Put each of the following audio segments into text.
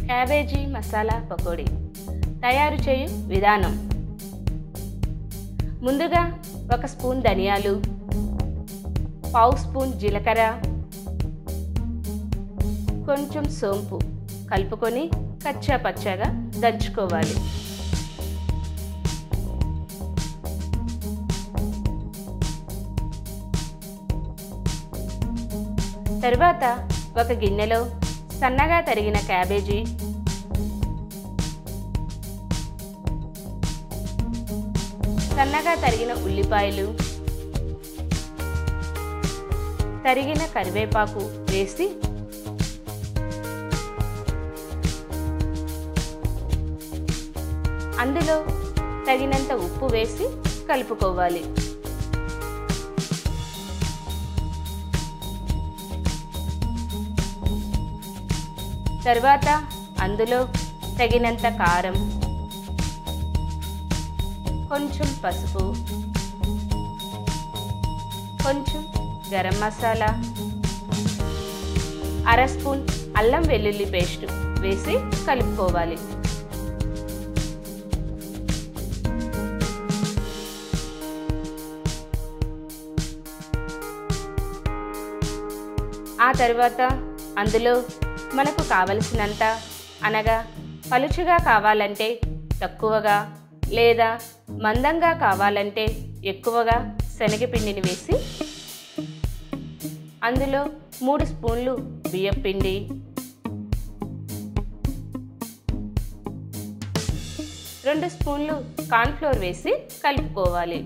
Cabbage masala pakodi తయారు చేయు విధానం. ముందుగా 1 స్పూన్ ధనియాలు, పావు స్పూన్ జీలకర్ర, కొంచెం సోంపు కలుపుకొని కచ్చా పచ్చాగా దంచుకోవాలి. తరువాత ఒక గిన్నెలో సన్నగా తరిగిన క్యాబేజీ, సన్నగా తరిగిన ఉల్లిపాయలు, తరిగిన కరివేపాకు వేసి అందులో తగినంత ఉప్పు వేసి కలుపుకోవాలి. తర్వాత అందులో తగినంత కారం, కొంచెం పసుపు, కొంచెం గరం మసాలా, 1/2 స్పూన్ అల్లం వెల్లుల్లి పేస్ట్ వేసి కలుపుకోవాలి. ఆ తర్వాత అందులో మనకు కావలసినంత, అనగా పలుచగా కావాలంటే తక్కువగా లేదా మందంగా కావాలంటే ఎక్కువగా శనగపిండిని వేసి అందులో 3 స్పూన్లు బియ్యపిండి, 2 స్పూన్లు కార్న్‌ఫ్లోర్ వేసి కలుపుకోవాలి.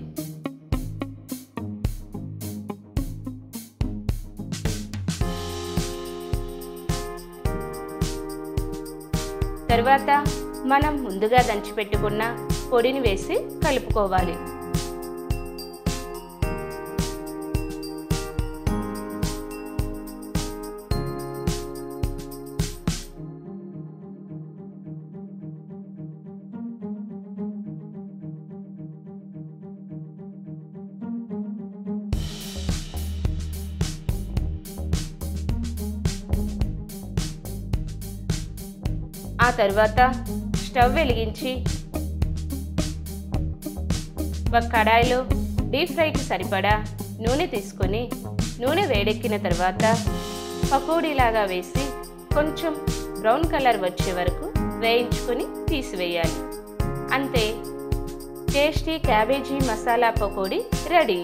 తరువాత మనం ముందుగా దంచిపెట్టుకున్న పొడిని వేసి కలుపుకోవాలి. ఆ తర్వాత స్టవ్ వెలిగించి ఒక కడాయిలో డీప్ ఫ్రైకి సరిపడా నూనె తీసుకొని నూనె వేడెక్కిన తర్వాత పకోడీలాగా వేసి కొంచెం బ్రౌన్ కలర్ వచ్చే వరకు వేయించుకొని తీసివేయాలి. అంతే, tasty cabbage masala pakodi ready.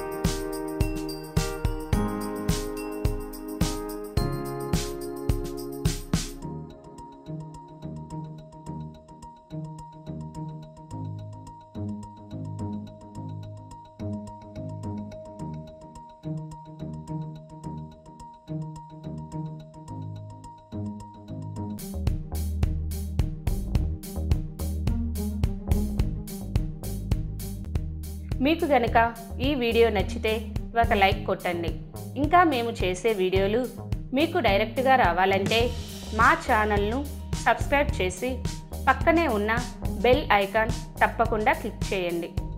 మీకు గనక ఈ వీడియో నచ్చితే ఒక లైక్ కొట్టండి. ఇంకా మేము చేసే వీడియోలు మీకు డైరెక్ట్గా రావాలంటే మా ఛానల్ను సబ్స్క్రైబ్ చేసి పక్కనే ఉన్న బెల్ ఐకాన్ తప్పకుండా క్లిక్ చేయండి.